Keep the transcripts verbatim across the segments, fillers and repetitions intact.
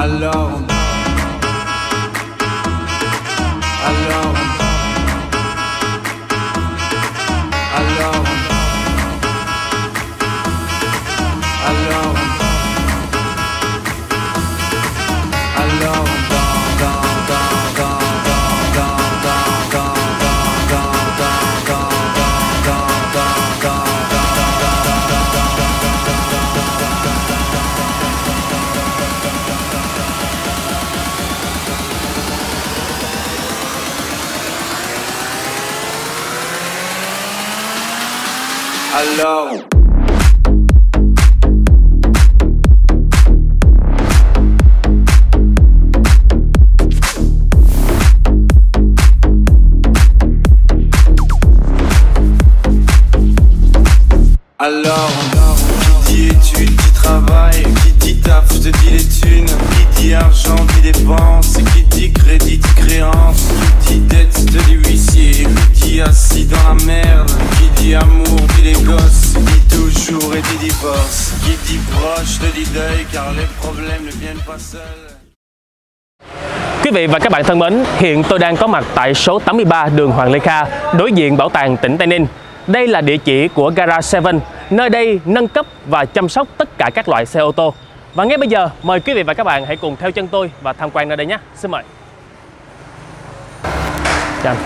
Alors, alors, alors, alors, alors, alors. Alors, qui dit études, qui travaille, qui dit taf, je te dis les thunes, qui dit argent, dit dépense, qui dit crédit, dit créance, qui dit dette, je te dis huissier, qui dit assis dans la merde, qui dit amour, dit les gosses, dit toujours et dit divorce, qui dit proche, te dit deuil, car les problèmes ne viennent pas seuls. Quý vị và các bạn thân mến, hiện tôi đang có mặt tại số tám mươi ba đường Hoàng Lê Kha, đối diện Bảo tàng tỉnh Tây Ninh. Đây là địa chỉ của Garage bảy, nơi đây nâng cấp và chăm sóc tất cả các loại xe ô tô. Và ngay bây giờ, mời quý vị và các bạn hãy cùng theo chân tôi và tham quan nơi đây nhé. Xin mời. Chào.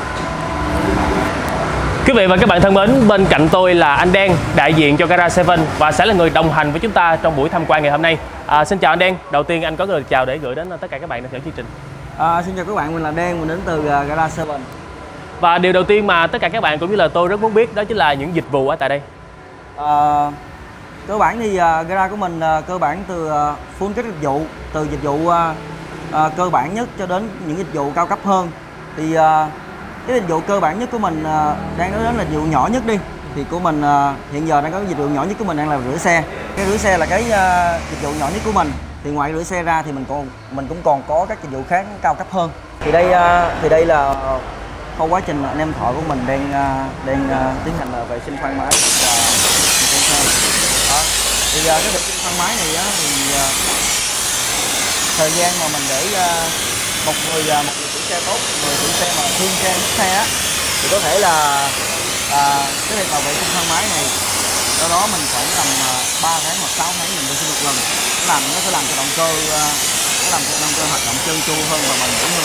Quý vị và các bạn thân mến, bên cạnh tôi là anh Đen, đại diện cho Garage bảy và sẽ là người đồng hành với chúng ta trong buổi tham quan ngày hôm nay. À, xin chào anh Đen. Đầu tiên anh có lời chào để gửi đến tất cả các bạn đang theo chương trình. À, xin chào các bạn, mình là Đen, mình đến từ uh, Garage bảy. Và điều đầu tiên mà tất cả các bạn cũng như là tôi rất muốn biết đó chính là những dịch vụ ở tại đây. À, cơ bản thì uh, garage của mình uh, cơ bản từ uh, full các dịch vụ, từ dịch vụ uh, uh, cơ bản nhất cho đến những dịch vụ cao cấp hơn. Thì uh, cái dịch vụ cơ bản nhất của mình uh, đang nói đến là dịch vụ nhỏ nhất đi. Thì của mình uh, hiện giờ đang có cái dịch vụ nhỏ nhất của mình đang là rửa xe. Cái rửa xe là cái uh, dịch vụ nhỏ nhất của mình. Thì ngoài rửa xe ra thì mình còn mình cũng còn có các dịch vụ khác cao cấp hơn. Thì đây uh, thì đây là uh, sau quá trình anh em thợ của mình đang uh, đang uh, tiến hành uh, vệ sinh khoang máy và đó. Thì uh, cái vệ sinh khoang máy này á, thì uh, thời gian mà mình để uh, một người uh, một người chủ xe tốt, một người chủ xe mà thương xe xe á, thì có thể là uh, cái việc mà vệ sinh khoang máy này sau đó mình khoảng tầm ba tháng hoặc sáu tháng mình vệ sinh một lần, nó làm nó sẽ làm cho động cơ uh, nó làm cho động cơ hoạt động trơn tru hơn và bền vững hơn.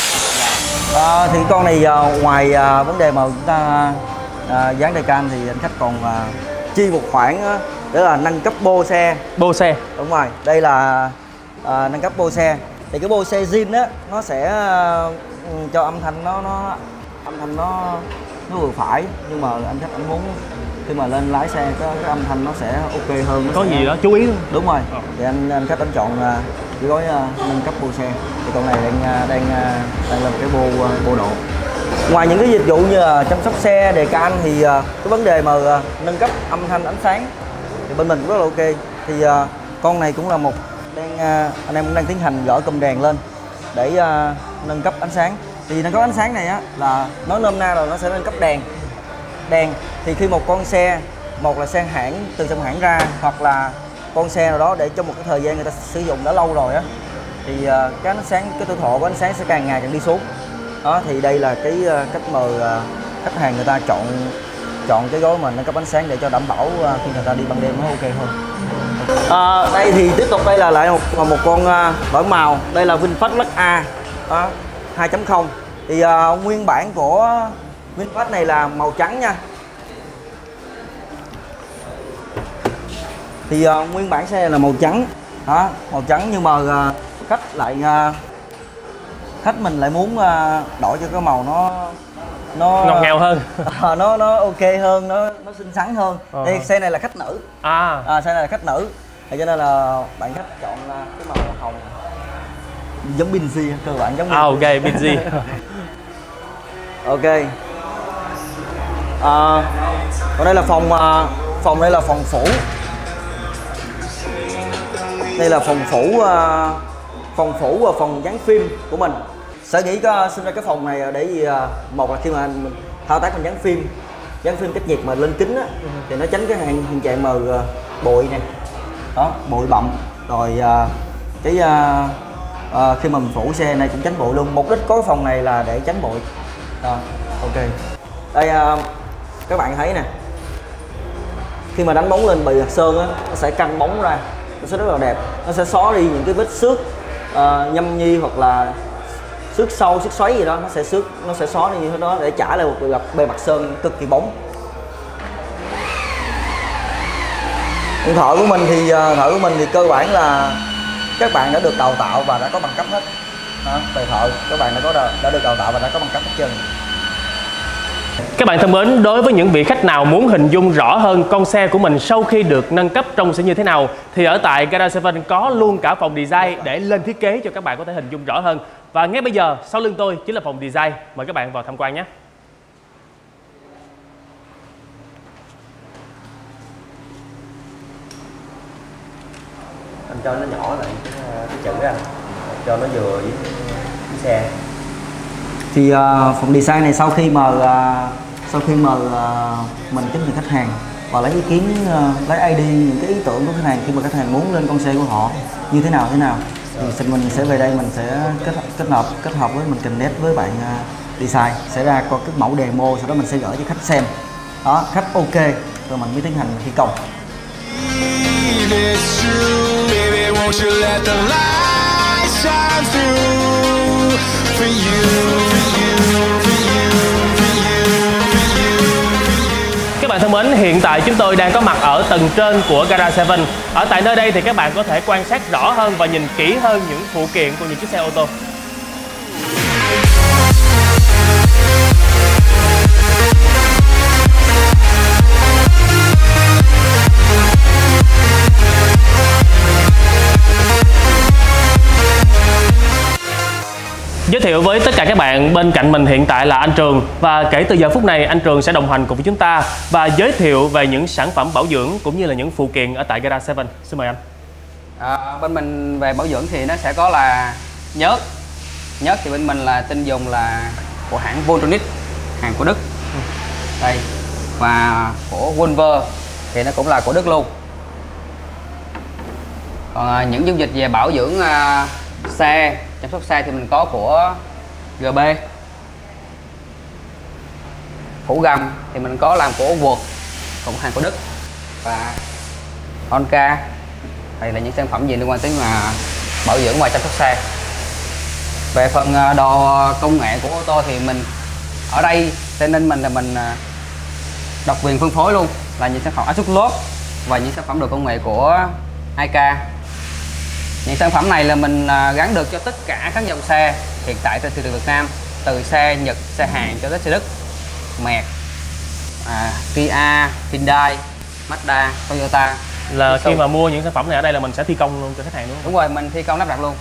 À, thì con này à, ngoài à, vấn đề mà chúng ta à, dán tay cam thì anh khách còn à, chi một khoản á, đó là nâng cấp bô xe. Bô xe. Đúng rồi, đây là à, nâng cấp bô xe. Thì cái bô xe zin á nó sẽ à, cho âm thanh nó nó âm thanh nó nó vừa phải, nhưng mà anh khách anh muốn khi mà lên lái xe cái, cái âm thanh nó sẽ ok hơn. Nó có sẽ... gì đó chú ý luôn. Đúng rồi. Ừ. Thì anh anh khách anh chọn à, cái gói uh, nâng cấp bô xe. Thì con này đang uh, đang uh, đang làm cái bô uh, bô độ. Ngoài những cái dịch vụ như là chăm sóc xe, đề can thì uh, cái vấn đề mà uh, nâng cấp âm thanh ánh sáng thì bên mình cũng rất là ok. Thì uh, con này cũng là một đang uh, anh em cũng đang tiến hành gỡ cụm đèn lên để uh, nâng cấp ánh sáng. Thì nâng cấp ánh sáng này á là nói nôm na là nó sẽ nâng cấp đèn. Đèn thì khi một con xe, một là xe hãng từ trong hãng ra, hoặc là con xe nào đó để trong một cái thời gian người ta sử dụng đã lâu rồi á, thì uh, cái ánh sáng, cái tuổi thọ của ánh sáng sẽ càng ngày càng đi xuống. Đó thì đây là cái uh, cách mà uh, khách hàng người ta chọn chọn cái gói mà nâng cấp ánh sáng để cho đảm bảo uh, khi người ta đi ban đêm nó ok hơn. Uh, đây thì tiếp tục đây là lại một một con uh, đổi màu. Đây là VinFast Lux A đó, hai chấm không. Thì uh, nguyên bản của VinFast này là màu trắng nha. Thì uh, nguyên bản xe là màu trắng đó, màu trắng, nhưng mà uh, khách lại uh, khách mình lại muốn uh, đổi cho cái màu nó nó ngọt ngào hơn, uh, nó nó ok hơn, nó nó xinh xắn hơn. Uh-huh. Đây xe này là khách nữ. À, à xe này là khách nữ, thì cho nên là bạn khách chọn uh, cái màu hồng giống Binz, cơ bản giống Binz. À, ok, Binz. Ok. À, còn đây là phòng uh, phòng đây là phòng phủ. Đây là phòng phủ uh, phòng phủ và phòng dán phim của mình. Sở dĩ có sinh ra cái phòng này để gì, uh, một là khi mà mình thao tác mình dán phim dán phim cách nhiệt mà lên kính á, ừ. thì nó tránh cái hiện, hiện trạng mà uh, bụi này đó, bụi bặm rồi uh, cái uh, uh, khi mà mình phủ xe này cũng tránh bụi luôn. Mục đích có cái phòng này là để tránh bụi. Rồi, ok. Đây uh, các bạn thấy nè, khi mà đánh bóng lên bề mặt sơn á, nó sẽ căng bóng ra, nó sẽ rất là đẹp, nó sẽ xóa đi những cái vết xước uh, nhâm nhi hoặc là xước sâu, xước xoáy gì đó, nó sẽ xước, nó sẽ xóa đi như thế đó để trả lại một bề mặt, bề mặt sơn cực kỳ bóng. Thợ của mình thì thợ của mình thì cơ bản là các bạn đã được đào tạo và đã có bằng cấp hết. Đó, về thợ các bạn đã có đã được đào tạo và đã có bằng cấp hết trơn. Các bạn thân mến, đối với những vị khách nào muốn hình dung rõ hơn con xe của mình sau khi được nâng cấp trông sẽ như thế nào, thì ở tại Garage seven có luôn cả phòng design để lên thiết kế cho các bạn có thể hình dung rõ hơn. Và ngay bây giờ sau lưng tôi chính là phòng design, mời các bạn vào tham quan nhé. Anh cho nó nhỏ lại cái, cái chữ anh, cho nó vừa với cái xe. Thì uh, phòng design này sau khi mà uh, sau khi mà uh, mình tiếp nhận khách hàng và lấy ý kiến, uh, lấy i đê, những cái ý tưởng của khách hàng khi mà khách hàng muốn lên con xe của họ như thế nào thế nào thì mình sẽ về đây mình sẽ kết kết hợp kết hợp với mình connect với bạn uh, design sẽ ra có cái mẫu demo, sau đó mình sẽ gửi cho khách xem. Đó, khách ok rồi mình mới tiến hành thi công. Các bạn thân mến, hiện tại chúng tôi đang có mặt ở tầng trên của Garage seven. Ở tại nơi đây thì các bạn có thể quan sát rõ hơn và nhìn kỹ hơn những phụ kiện của những chiếc xe ô tô. Giới thiệu với tất cả các bạn, bên cạnh mình hiện tại là anh Trường, và kể từ giờ phút này anh Trường sẽ đồng hành cùng với chúng ta và giới thiệu về những sản phẩm bảo dưỡng cũng như là những phụ kiện ở tại Garage seven. Xin mời anh. À, bên mình về bảo dưỡng thì nó sẽ có là nhớt. Nhớt thì bên mình là tin dùng là của hãng Voltronic, hàng của Đức. Đây. Và của Wolver thì nó cũng là của Đức luôn. Còn à, những dung dịch về bảo dưỡng à, xe, chăm sóc xe thì mình có của giê bê. Phủ gầm thì mình có làm của Wood, cũng hàng của Đức. Và Honka. Đây là những sản phẩm gì liên quan tới mà bảo dưỡng và chăm sóc xe. Về phần đồ công nghệ của ô tô thì mình ở đây tên nên mình là mình độc quyền phân phối luôn, là những sản phẩm áp suất lốp và những sản phẩm đồ công nghệ của i ca. Những sản phẩm này là mình gắn được cho tất cả các dòng xe hiện tại trên thị trường Việt Nam, từ xe Nhật, xe Hàn cho tới xe Đức, Merc, à, Kia, Hyundai, Mazda, Toyota. Là khi mà mua những sản phẩm này ở đây là mình sẽ thi công luôn cho khách hàng đúng không? Đúng rồi, mình thi công lắp đặt luôn.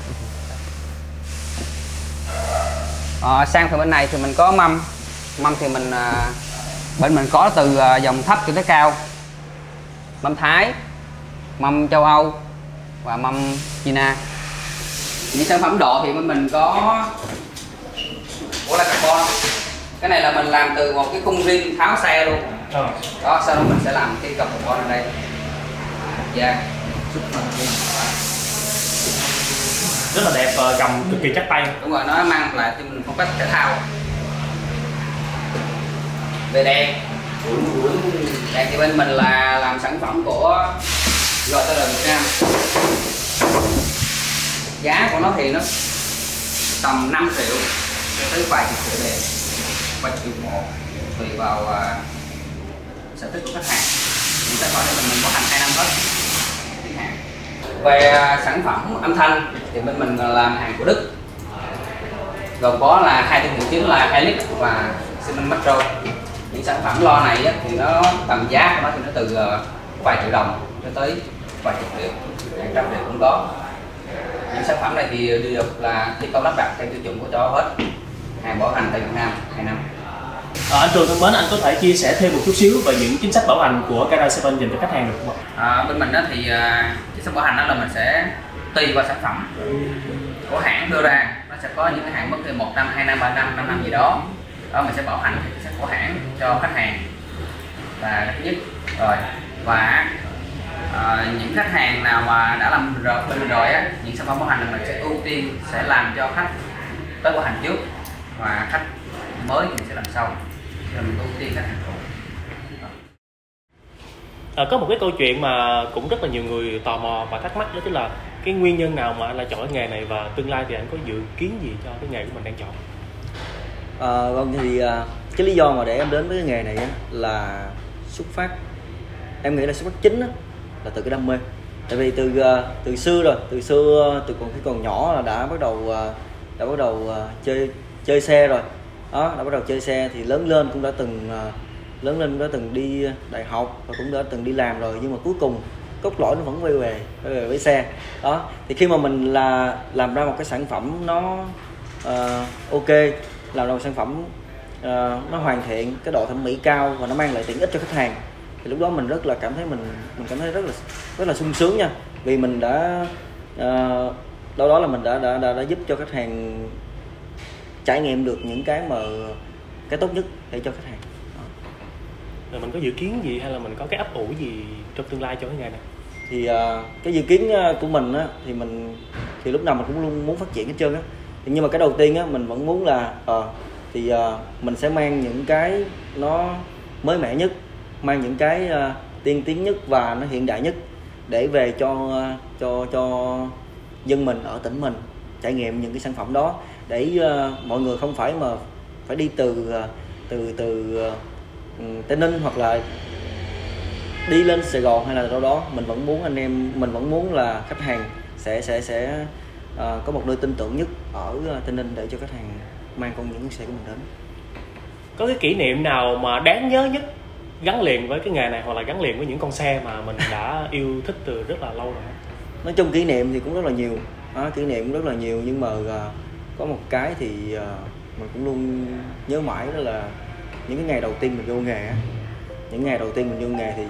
À, sang phần bên này thì mình có mâm. Mâm thì mình à, bên mình có từ à, dòng thấp cho tới cao. Mâm Thái, mâm châu Âu và mâm China. Những sản phẩm độ thì bên mình có của là carbon. Cái này là mình làm từ một cái khung rim tháo xe luôn. Đó, sau đó mình sẽ làm cái cọc carbon ở đây. Dạ. Rất là đẹp và cầm cực kỳ chắc tay. Đúng rồi, nó mang lại cho mình phong cách thể thao. Về đèn, đèn thì bên mình là làm sản phẩm của giê tê rờ Việt Nam. Giá của nó thì nó tầm năm triệu cho tới vài chục triệu đèn, vài triệu một, tùy vào uh, sở thích của khách hàng. Những sản phẩm này mình, mình có hành hai năm hết. Về uh, sản phẩm âm thanh thì bên mình làm hàng của Đức, gồm có là hai thương hiệu chính là Helix và Siemens Metro. Những sản phẩm lo này á, thì nó tầm giá của nó thì nó từ uh, vài triệu đồng cho tới vài chục triệu, hàng trăm triệu cũng có. Những sản phẩm này thì được là thi công lắp đặt theo tiêu chuẩn của châu Âu hết, hàng bảo hành tại Việt Nam hai năm. À, anh Trường thân mến, anh có thể chia sẻ thêm một chút xíu về những chính sách bảo hành của Garage seven dành cho khách hàng được không? À, bên mình đó thì uh, chính sách bảo hành đó là mình sẽ tùy vào sản phẩm của hãng đưa ra, nó sẽ có những cái hãng mất từ một năm, hai năm, ba năm, năm năm gì đó. Đó mình sẽ bảo hành chính sách của hãng cho khách hàng là cái thứ nhất. Rồi và À, những khách hàng nào mà đã làm rồi bên mình rồi á, những sản phẩm bảo hành là mình sẽ ưu tiên sẽ làm cho khách tới bảo hành trước, và khách mới thì sẽ làm sau, rồi mình ưu tiên khách hàng cũ. À, có một cái câu chuyện mà cũng rất là nhiều người tò mò và thắc mắc, đó chính là cái nguyên nhân nào mà anh lại chọn cái nghề này, và tương lai thì anh có dự kiến gì cho cái nghề của mình đang chọn? À, vâng thì uh, cái lý do mà để em đến với cái nghề này á, là xuất phát, em nghĩ là xuất phát chính á, là từ cái đam mê. Tại vì từ uh, từ xưa rồi, từ xưa từ còn khi còn nhỏ là đã bắt đầu uh, đã bắt đầu uh, chơi chơi xe rồi, đó đã bắt đầu chơi xe thì lớn lên cũng đã từng uh, lớn lên cũng đã từng đi đại học và cũng đã từng đi làm rồi, nhưng mà cuối cùng cốt lõi nó vẫn quay về quay về với xe. Đó thì khi mà mình là làm ra một cái sản phẩm nó uh, ok, làm ra một sản phẩm uh, nó hoàn thiện, cái độ thẩm mỹ cao và nó mang lại tiện ích cho khách hàng, thì lúc đó mình rất là cảm thấy mình mình cảm thấy rất là rất là sung sướng nha, vì mình đã uh, đâu đó là mình đã, đã đã đã giúp cho khách hàng trải nghiệm được những cái mà cái tốt nhất để cho khách hàng. Rồi mình có dự kiến gì hay là mình có cái ấp ủ gì trong tương lai cho cái nghề này? Thì uh, cái dự kiến của mình á, thì mình thì lúc nào mình cũng luôn muốn phát triển hết trơn á. Nhưng mà cái đầu tiên á, mình vẫn muốn là uh, thì uh, mình sẽ mang những cái nó mới mẻ nhất, mang những cái uh, tiên tiến nhất và nó hiện đại nhất để về cho uh, cho cho dân mình ở tỉnh mình trải nghiệm những cái sản phẩm đó, để uh, mọi người không phải mà phải đi từ uh, từ từ uh, Tây Ninh hoặc là đi lên Sài Gòn hay là đâu đó. Mình vẫn muốn anh em mình vẫn muốn là khách hàng sẽ sẽ sẽ uh, có một nơi tin tưởng nhất ở Tây Ninh để cho khách hàng mang con những xe của mình đến. Có cái kỷ niệm nào mà đáng nhớ nhất gắn liền với cái nghề này, hoặc là gắn liền với những con xe mà mình đã yêu thích từ rất là lâu rồi? Nói chung kỷ niệm thì cũng rất là nhiều, à, kỷ niệm cũng rất là nhiều, nhưng mà uh, có một cái thì uh, mình cũng luôn nhớ mãi, đó là những cái ngày đầu tiên mình vô nghề á. Những ngày đầu tiên mình vô nghề thì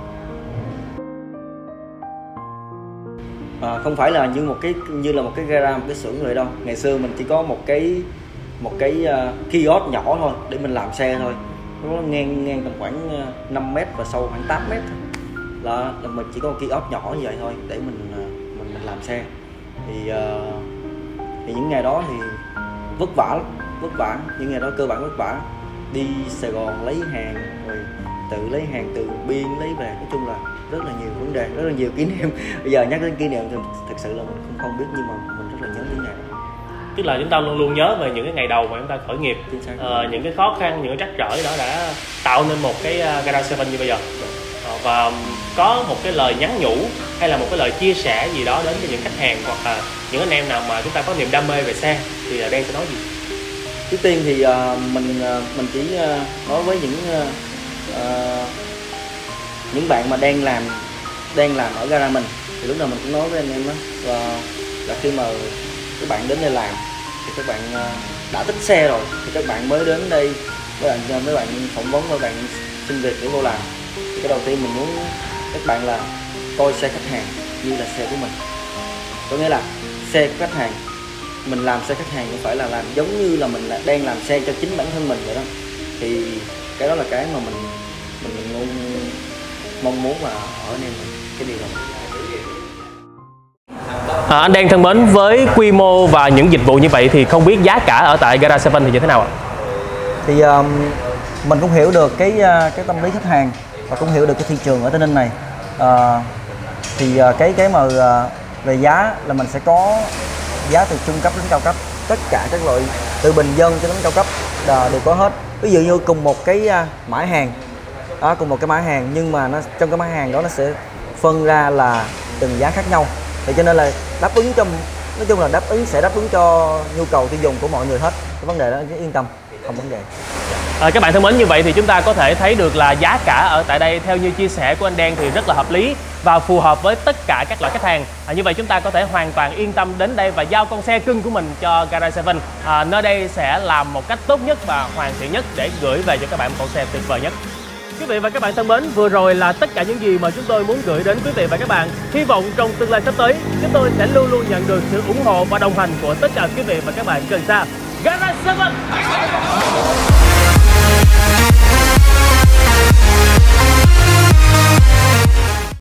à, không phải là như một cái như là một cái gara, một cái xưởng rồi đâu. Ngày xưa mình chỉ có một cái một cái uh, kiosk nhỏ thôi để mình làm xe thôi, nó ngang ngang tầm khoảng năm mét và sâu khoảng tám mét thôi. Là, là mình chỉ có một kiosk nhỏ như vậy thôi để mình mình mình làm xe. Thì uh, thì những ngày đó thì vất vả lắm, vất vả. Những ngày đó cơ bản vất vả, đi Sài Gòn lấy hàng, rồi tự lấy hàng từ biên lấy về, nói chung là rất là nhiều vấn đề, rất là nhiều kỷ niệm. Bây giờ nhắc đến kỷ niệm thì thực sự là mình không không biết, nhưng mà mình rất là nhớ những ngày đó. Tức là chúng ta luôn luôn nhớ về những cái ngày đầu mà chúng ta khởi nghiệp, ờ, những cái khó khăn, những cái trắc trở đó đã tạo nên một cái Gara seven như bây giờ. Ờ, và có một cái lời nhắn nhủ hay là một cái lời chia sẻ gì đó đến với những khách hàng hoặc là những anh em nào mà chúng ta có niềm đam mê về xe thì Đen sẽ nói gì? Trước tiên thì uh, mình uh, mình chỉ uh, nói với những uh, uh, những bạn mà đang làm đang làm ở gara mình, thì lúc nào mình cũng nói với anh em đó là, là khi mà các bạn đến đây làm thì các bạn uh, đã thích xe rồi thì các bạn mới đến đây, mấy bạn mấy bạn phỏng vấn, mấy bạn xin việc để vô làm. Thì cái đầu tiên mình muốn các bạn là coi xe khách hàng như là xe của mình, có nghĩa là xe của khách hàng, mình làm xe khách hàng cũng phải là làm giống như là mình đang làm xe cho chính bản thân mình vậy đó. Thì cái đó là cái mà mình mình, mình luôn mong muốn mà ở anh em mình cái điều đó. À, anh Đen thân mến, với quy mô và những dịch vụ như vậy thì không biết giá cả ở tại Gara seven thì như thế nào ạ? Thì um, mình cũng hiểu được cái cái tâm lý khách hàng và cũng hiểu được cái thị trường ở Tây Ninh này. Uh, thì uh, cái cái mà uh, về giá là mình sẽ có giá từ trung cấp đến cao cấp, tất cả các loại từ bình dân cho đến cao cấp đều có hết. Ví dụ như cùng một cái mã hàng, đó, cùng một cái mã hàng nhưng mà nó trong cái mã hàng đó nó sẽ phân ra là từng giá khác nhau. Thì cho nên là đáp ứng cho, nói chung là đáp ứng sẽ đáp ứng cho nhu cầu tiêu dùng của mọi người hết. Cái vấn đề đó cứ yên tâm, không vấn đề. À, các bạn thân mến, như vậy thì chúng ta có thể thấy được là giá cả ở tại đây theo như chia sẻ của anh Đen thì rất là hợp lý và phù hợp với tất cả các loại khách hàng. À, như vậy chúng ta có thể hoàn toàn yên tâm đến đây và giao con xe cưng của mình cho Gara seven. À, nơi đây sẽ làm một cách tốt nhất và hoàn thiện nhất để gửi về cho các bạn một con xe tuyệt vời nhất. Quý vị và các bạn thân mến, vừa rồi là tất cả những gì mà chúng tôi muốn gửi đến quý vị và các bạn. Hy vọng trong tương lai sắp tới, chúng tôi sẽ luôn luôn nhận được sự ủng hộ và đồng hành của tất cả quý vị và các bạn gần xa. Gara seven!